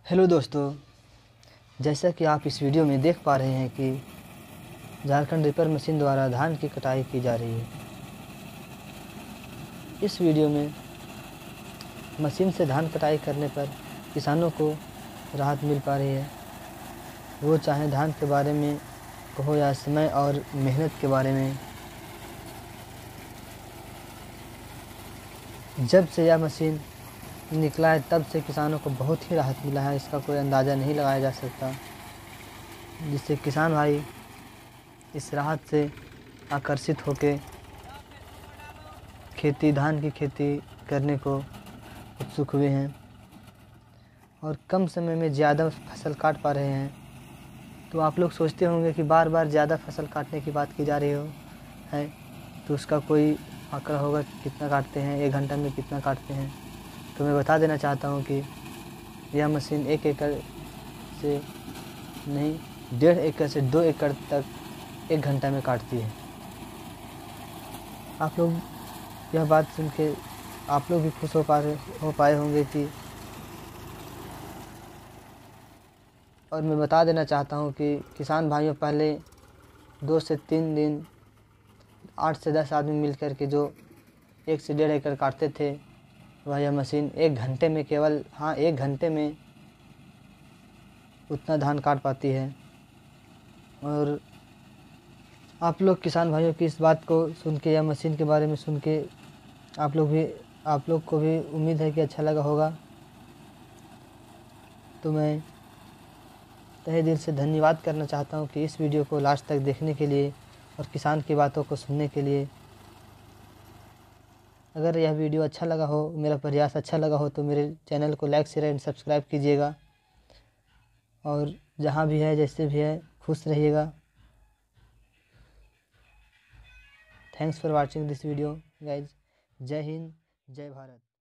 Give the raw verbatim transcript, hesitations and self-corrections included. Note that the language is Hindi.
हेलो दोस्तों, जैसा कि आप इस वीडियो में देख पा रहे हैं कि झारखंड रीपर मशीन द्वारा धान की कटाई की जा रही है। इस वीडियो में मशीन से धान कटाई करने पर किसानों को राहत मिल पा रही है, वो चाहे धान के बारे में हो या समय और मेहनत के बारे में। जब से यह मशीन निकला है तब से किसानों को बहुत ही राहत मिला है, इसका कोई अंदाज़ा नहीं लगाया जा सकता, जिससे किसान भाई इस राहत से आकर्षित होकर खेती धान की खेती करने को उत्सुक हुए हैं और कम समय में ज़्यादा फसल काट पा रहे हैं। तो आप लोग सोचते होंगे कि बार बार ज़्यादा फसल काटने की बात की जा रही हो है, तो उसका कोई आंकड़ा होगा कि कितना काटते हैं, एक घंटा में कितना काटते हैं। तो मैं बता देना चाहता हूँ कि यह मशीन एक एकड़ से नहीं डेढ़ एकड़ से दो एकड़ तक एक घंटा में काटती है। आप लोग यह बात सुन के आप लोग भी खुश हो पा रहे हो पाए होंगे कि और मैं बता देना चाहता हूँ कि किसान भाइयों पहले दो से तीन दिन आठ से दस आदमी मिलकर के जो एक से डेढ़ एकड़ काटते थे, वह यह मशीन एक घंटे में केवल हाँ एक घंटे में उतना धान काट पाती है। और आप लोग किसान भाइयों की इस बात को सुन के या मशीन के बारे में सुन के आप लोग भी आप लोग को भी उम्मीद है कि अच्छा लगा होगा। तो मैं तहे दिल से धन्यवाद करना चाहता हूँ कि इस वीडियो को लास्ट तक देखने के लिए और किसान की बातों को सुनने के लिए। अगर यह वीडियो अच्छा लगा हो, मेरा प्रयास अच्छा लगा हो, तो मेरे चैनल को लाइक शेयर एंड सब्सक्राइब कीजिएगा। और जहाँ भी है जैसे भी है खुश रहिएगा। Thanks for watching this video guys. जय हिंद, जय भारत।